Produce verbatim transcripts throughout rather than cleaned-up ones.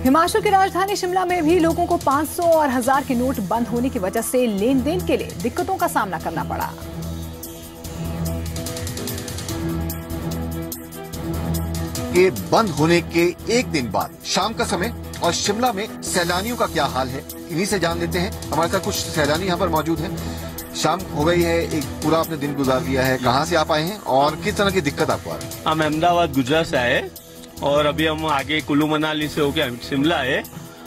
हिमाचल की राजधानी शिमला में भी लोगों को पाँच सौ और हजार के नोट बंद होने की वजह से लेन देन के लिए दिक्कतों का सामना करना पड़ा। के बंद होने के एक दिन बाद शाम का समय और शिमला में सैलानियों का क्या हाल है, इन्हीं से जान लेते हैं। हमारे साथ कुछ सैलानी यहाँ पर मौजूद हैं। शाम हो गई है, एक पूरा आपने दिन गुजार लिया है, कहाँ से आप आए हैं और किस तरह की दिक्कत आपको आ रही है? हम अहमदाबाद गुजरात से आए और अभी हम आगे कुल्लू मनाली से होके शिमला आए।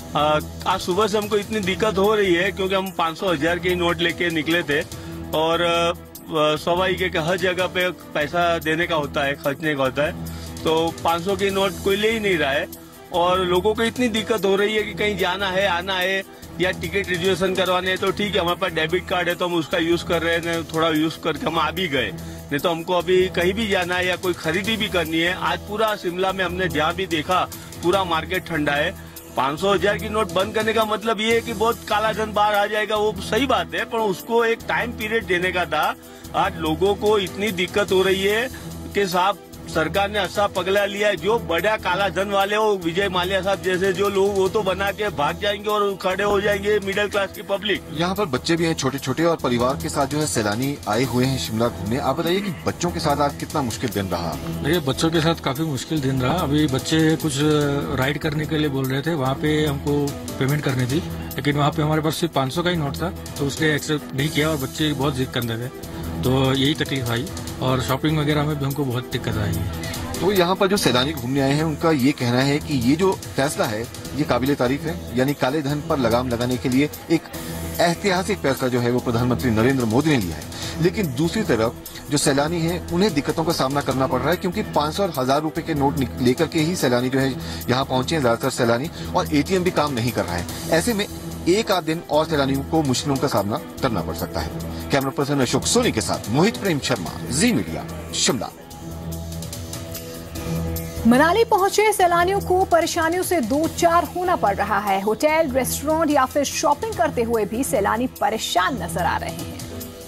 आज सुबह से हमको इतनी दिक्कत हो रही है क्योंकि हम पाँच सौ हजार के नोट लेके निकले थे और स्वाभाविक है कि हर जगह पे पैसा देने का होता है, खर्चने का होता है, तो पाँच सौ के नोट कोई ले ही नहीं रहा है और लोगों को इतनी दिक्कत हो रही है कि कहीं जाना है, आना है या टिकट रिजर्वेशन करवाने है तो ठीक है, हमारे पास डेबिट कार्ड है तो हम उसका यूज कर रहे हैं, थोड़ा यूज करके हम आ भी गए, नहीं तो हमको अभी कहीं भी जाना है या कोई खरीदी भी करनी है। आज पूरा शिमला में हमने जहाँ भी देखा पूरा मार्केट ठंडा है। पाँच सौ हजार की नोट बंद करने का मतलब ये है कि बहुत काला धन बाहर आ जाएगा, वो सही बात है, पर उसको एक टाइम पीरियड देने का था। आज लोगों को इतनी दिक्कत हो रही है कि साहब सरकार ने ऐसा पगला लिया है, जो बड़ा काला धन वाले हो, विजय माल्या साहब जैसे जो लोग, वो तो बना के भाग जाएंगे और खड़े हो जाएंगे मिडिल क्लास की पब्लिक। यहाँ पर बच्चे भी हैं छोटे छोटे और परिवार के साथ जो है सैलानी आए हुए हैं शिमला घूमने। आप बताइए कि बच्चों के साथ आज कितना मुश्किल दिन रहा? देखिए, बच्चों के साथ काफी मुश्किल दिन रहा। अभी बच्चे कुछ राइड करने के लिए बोल रहे थे, वहाँ पे हमको पेमेंट करनी थी, लेकिन वहाँ पे हमारे पास सिर्फ पाँच सौ का ही नोट था, तो उसने एक्सेप्ट नहीं किया और बच्चे बहुत जिद कर रहे थे, तो यही तकलीफ आई और शॉपिंग वगैरह में भी हमको बहुत दिक्कत आई है। तो यहाँ पर जो सैलानी घूमने आए हैं उनका ये कहना है कि ये जो फैसला है ये काबिले तारीफ है, यानी काले धन पर लगाम लगाने के लिए एक ऐतिहासिक फैसला जो है वो प्रधानमंत्री नरेंद्र मोदी ने लिया है। लेकिन दूसरी तरफ जो सैलानी है उन्हें दिक्कतों का सामना करना पड़ रहा है क्योंकि पाँच सौ और हजार रुपए के नोट लेकर के ही सैलानी जो है यहाँ पहुंचे हैं, ज्यादातर सैलानी, और एटीएम भी काम नहीं कर रहा है। ऐसे में एक आध दिन और सैलानियों को मुश्किलों का सामना करना पड़ सकता है। कैमरा पर्सन अशोक सोनी के साथ मोहित प्रेम शर्मा, जी मीडिया, शिमला। मनाली पहुंचे सैलानियों को परेशानियों से दो चार होना पड़ रहा है। होटल, रेस्टोरेंट या फिर शॉपिंग करते हुए भी सैलानी परेशान नजर आ रहे हैं।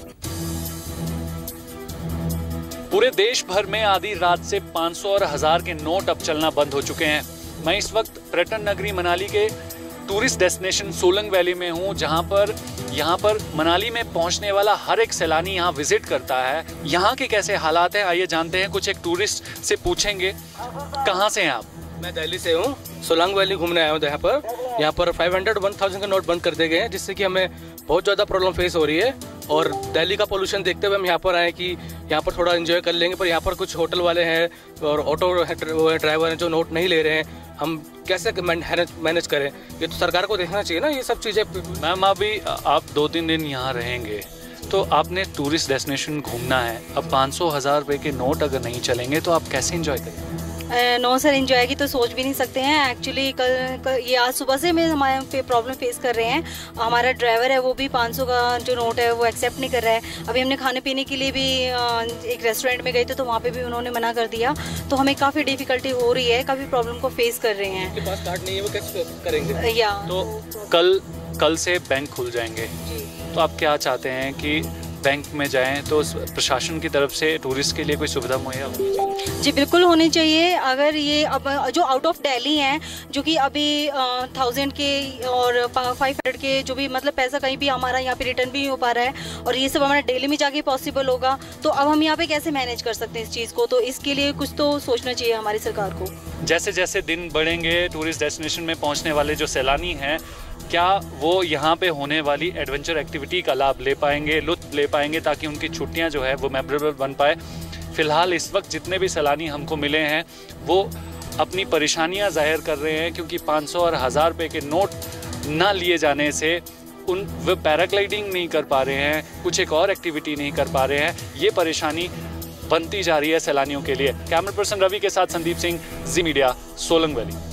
पूरे देश भर में आधी रात से पाँच सौ और हजार के नोट अब चलना बंद हो चुके हैं। मैं इस वक्त पर्यटन नगरी मनाली के टूरिस्ट डेस्टिनेशन सोलंग वैली में हूं, जहां पर यहां पर मनाली में पहुंचने वाला हर एक सैलानी यहां विजिट करता है। यहां के कैसे हालात हैं, आइए जानते हैं। कुछ एक टूरिस्ट से पूछेंगे, कहां से हैं आप? मैं दिल्ली से हूं, सोलंग वैली घूमने आया हूं। यहाँ पर यहाँ पर पाँच सौ, एक हज़ार के नोट बंद कर दिए गए हैं, जिससे कि हमें बहुत ज़्यादा प्रॉब्लम फेस हो रही है। और दिल्ली का पोल्यूशन देखते हुए हम यहाँ पर आए कि यहाँ पर थोड़ा एंजॉय कर लेंगे, पर यहाँ पर कुछ होटल वाले हैं और ऑटो ड्राइवर हैं जो नोट नहीं ले रहे हैं। हम कैसे मैनेज करें, ये तो सरकार को देखना चाहिए ना ये सब चीज़ें। मैम, अभी आप दो तीन दिन यहाँ रहेंगे तो आपने टूरिस्ट डेस्टिनेशन घूमना है, अब पाँच सौ हज़ार रुपये के नोट अगर नहीं चलेंगे तो आप कैसे एंजॉय करेंगे? नो सर, एंजॉय की तो सोच भी नहीं सकते हैं। एक्चुअली कल, कल ये आज सुबह से में हमारे प्रॉब्लम फेस कर रहे हैं। हमारा ड्राइवर है वो भी पाँच सौ का जो नोट है वो एक्सेप्ट नहीं कर रहा है। अभी हमने खाने पीने के लिए भी एक रेस्टोरेंट में गए थे तो वहाँ पे भी उन्होंने मना कर दिया, तो हमें काफ़ी डिफिकल्टी हो रही है, काफ़ी प्रॉब्लम को फेस कर रहे हैं। उनके पास कार्ड नहीं है, वो कैसे करेंगे? या तो कल कल से बैंक खुल जाएंगे, तो आप क्या चाहते हैं कि बैंक में जाएं तो प्रशासन की तरफ से टूरिस्ट के लिए कोई सुविधा मुहैया होनी चाहिए? जी बिल्कुल होनी चाहिए। अगर ये अब जो आउट ऑफ दिल्ली हैं, जो कि अभी थाउजेंड के और फाइव हंड्रेड के जो भी मतलब पैसा कहीं भी हमारा यहाँ पे रिटर्न भी नहीं हो पा रहा है और ये सब हमारा दिल्ली में जाके पॉसिबल होगा, तो अब हम यहाँ पे कैसे मैनेज कर सकते हैं इस चीज़ को? तो इसके लिए कुछ तो सोचना चाहिए हमारी सरकार को। जैसे जैसे दिन बढ़ेंगे टूरिस्ट डेस्टिनेशन में पहुँचने वाले जो सैलानी हैं, क्या वो यहाँ पे होने वाली एडवेंचर एक्टिविटी का लाभ ले पाएंगे, लुत्फ ले पाएंगे, ताकि उनकी छुट्टियाँ जो है वो मेमोरेबल बन पाए? फिलहाल इस वक्त जितने भी सैलानी हमको मिले हैं वो अपनी परेशानियाँ जाहिर कर रहे हैं क्योंकि पाँच सौ और हज़ार रुपये के नोट ना लिए जाने से उन वो पैराग्लाइडिंग नहीं कर पा रहे हैं, कुछ एक और एक्टिविटी नहीं कर पा रहे हैं। ये परेशानी बनती जा रही है सैलानियों के लिए। कैमरा पर्सन रवि के साथ संदीप सिंह, जी मीडिया, सोलंग वैली।